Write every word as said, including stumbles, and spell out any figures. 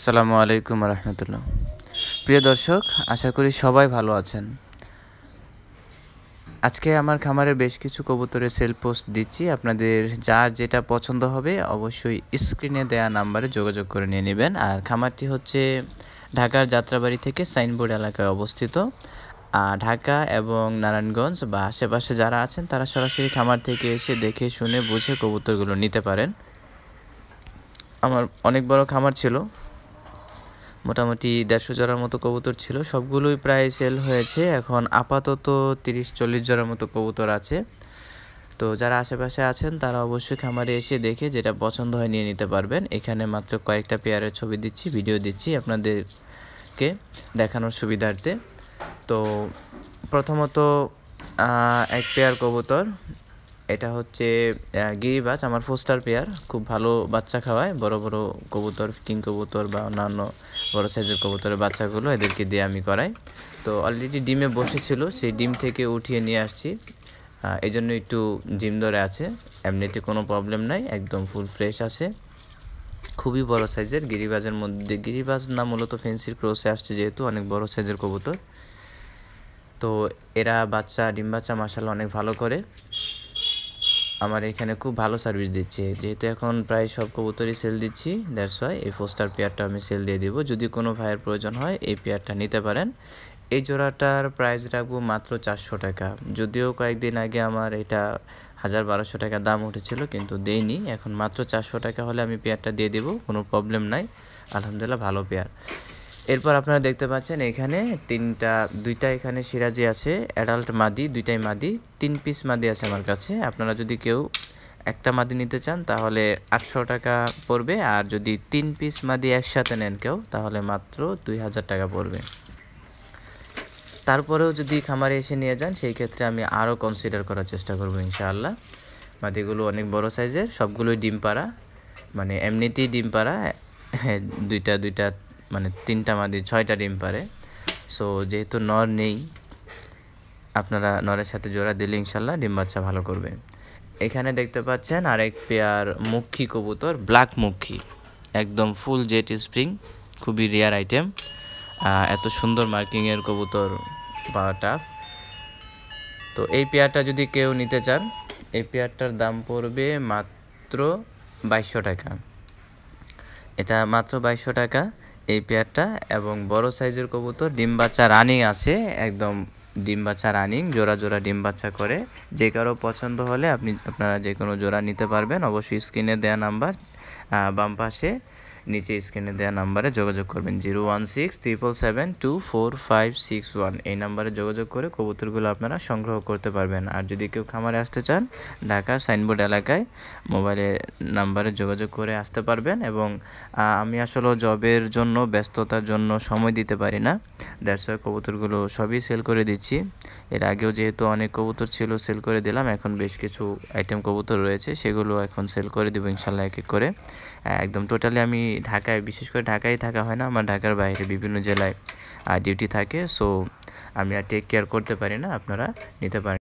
আসসালামু আলাইকুম রহমতুল্লাহ। প্রিয় দর্শক, আশা করি সবাই ভালো আছেন। আজকে আমার খামারে বেশ কিছু কবুতরের সেল পোস্ট দিচ্ছি। আপনাদের যার যেটা পছন্দ হবে অবশ্যই স্ক্রিনে দেয়া নাম্বারে যোগাযোগ করে নিয়ে নেবেন। আর খামারটি হচ্ছে ঢাকার যাত্রাবাড়ি থেকে সাইনবোর্ড এলাকায় অবস্থিত। ঢাকা এবং নারায়ণগঞ্জ বা আশেপাশে যারা আছেন তারা সরাসরি খামার থেকে এসে দেখে শুনে বুঝে কবুতরগুলো নিতে পারেন। আমার অনেক বড় খামার ছিল, মোটামুটি দেড়শো জোড়ার মতো কবুতর ছিল, সবগুলোই প্রায় সেল হয়েছে। এখন আপাতত তিরিশ চল্লিশ জোড়ার মতো কবুতর আছে। তো যারা আশেপাশে আছেন তারা অবশ্যই খামারে এসে দেখে যেটা পছন্দ হয় নিয়ে নিতে পারবেন। এখানে মাত্র কয়েকটা পেয়ারের ছবি দিচ্ছি, ভিডিও দিচ্ছি আপনাদেরকে দেখানোর সুবিধার্থে। তো প্রথমত এক পেয়ার কবুতর, এটা হচ্ছে গিরিবাজ, আমার ফোস্টার পেয়ার, খুব ভালো বাচ্চা খাওয়ায়। বড় বড় কবুতর, কিং কবুতর বা অন্যান্য বড় সাইজের কবুতরের বাচ্চাগুলো এদেরকে দিয়ে আমি করাই। তো অলরেডি ডিমে বসেছিল, সেই ডিম থেকে উঠিয়ে নিয়ে আসছি, এই জন্য একটু জিম ধরে আছে। এমনিতে কোনো প্রবলেম নাই, একদম ফুল ফ্রেশ আছে। খুবই বড় সাইজের গিরিবাজের মধ্যে, গিরিবাজ না মূলত ফেন্সির ক্রসে আসছে, যেহেতু অনেক বড় সাইজের কবুতর। তো এরা বাচ্চা ডিম বাচ্চা মাশাআল্লাহ অনেক ভালো করে। আমার এখানে খুব ভালো সার্ভিস দিচ্ছে, যেহেতু এখন প্রায় সব কবুতরই সেল দিচ্ছি, দ্যাটস ওয়াই এই ফোস্টার পেয়ারটা আমি সেল দিয়ে দিব। যদি কোনো ভাইয়ের প্রয়োজন হয় এই পেয়ারটা নিতে পারেন। এই জোড়াটার প্রাইস রাখবো মাত্র চারশো টাকা। যদিও কয়েকদিন আগে আমার এটা হাজার বারোশো টাকা দাম উঠেছিল, কিন্তু দেইনি। এখন মাত্র চারশো টাকা হলে আমি পেয়ারটা দিয়ে দেবো, কোনো প্রবলেম নাই। আলহামদুলিল্লাহ ভালো পেয়ার। এরপর আপনারা দেখতে পাচ্ছেন এখানে তিনটা দুইটা এখানে সিরাজি আছে, অ্যাডাল্ট মাদি, দুইটাই মাদি, তিন পিস মাদি আছে আমার কাছে। আপনারা যদি কেউ একটা মাদি নিতে চান তাহলে আটশো টাকা পড়বে, আর যদি তিন পিস মাদি একসাথে নেন কেউ তাহলে মাত্র দুই হাজার টাকা পড়বে। তারপরেও যদি খামারে এসে নিয়ে যান সেই ক্ষেত্রে আমি আরও কনসিডার করার চেষ্টা করবো ইনশাআল্লাহ। মাদিগুলো অনেক বড় সাইজের, সবগুলোই ডিম পাড়া, মানে এমনিতেই ডিম পাড়া, দুইটা দুইটা মানে তিনটা মাদি ছয়টা ডিম পারে। সো যেহেতু নর নেই, আপনারা নরের সাথে জোড়া দিলে ইনশাল্লাহ ডিম বাচ্চা ভালো করবে। এখানে দেখতে পাচ্ছেন আরেক পেয়ার মুখী কবুতর, ব্ল্যাক মুখী, একদম ফুল জেট স্প্রিং, খুবই রেয়ার আইটেম। এত সুন্দর মার্কিংয়ের কবুতর পাওয়া টাফ। তো এই পেয়ারটা যদি কেউ নিতে চান, এই পেয়ারটার দাম পড়বে মাত্র বাইশশো টাকা। এটা মাত্র বাইশশো টাকা এই পেয়ারটা। এবং বড় সাইজের কবুতর, ডিম বাচ্চা রানিং আছে, একদম ডিম বাচ্চা রানিং, জোড়া জোড়া ডিম বাচ্চা করে। যে কারো পছন্দ হলে আপনি আপনারা যে কোনো জোড়া নিতে পারবেন। অবশ্যই স্ক্রিনে দেওয়া নাম্বার বাম পাশে নিচে স্ক্রিনে দেওয়া নাম্বারে যোগাযোগ করবেন, zero one six triple seven two four five six one এই নাম্বারে যোগাযোগ করে কবুতরগুলো আপনারা সংগ্রহ করতে পারবেন। আর যদি কেউ খামারে আসতে চান, ঢাকা সাইনবোর্ড এলাকায় মোবাইলের নাম্বারে যোগাযোগ করে আসতে পারবেন। এবং আমি আসলে জবের জন্য, ব্যস্ততার জন্য সময় দিতে পারি না, দ্যাটস ওয়াই কবুতরগুলো সবই সেল করে দিচ্ছি। এর আগেও যেহেতু অনেক কবুতর ছিল সেল করে দিলাম, এখন বেশ কিছু আইটেম কবুতর রয়েছে, সেগুলো এখন সেল করে দেবো ইনশাল্লাহ এক এক করে। একদম টোটালি আমি ঢাকায়, বিশেষ করে ঢাকায় থাকা হয় না, আমার ঢাকার বাইরে বিভিন্ন জেলায় ডিউটি থাকে। সো আমি আর টেক কেয়ার করতে পারি না, আপনারা নিতে পারেন।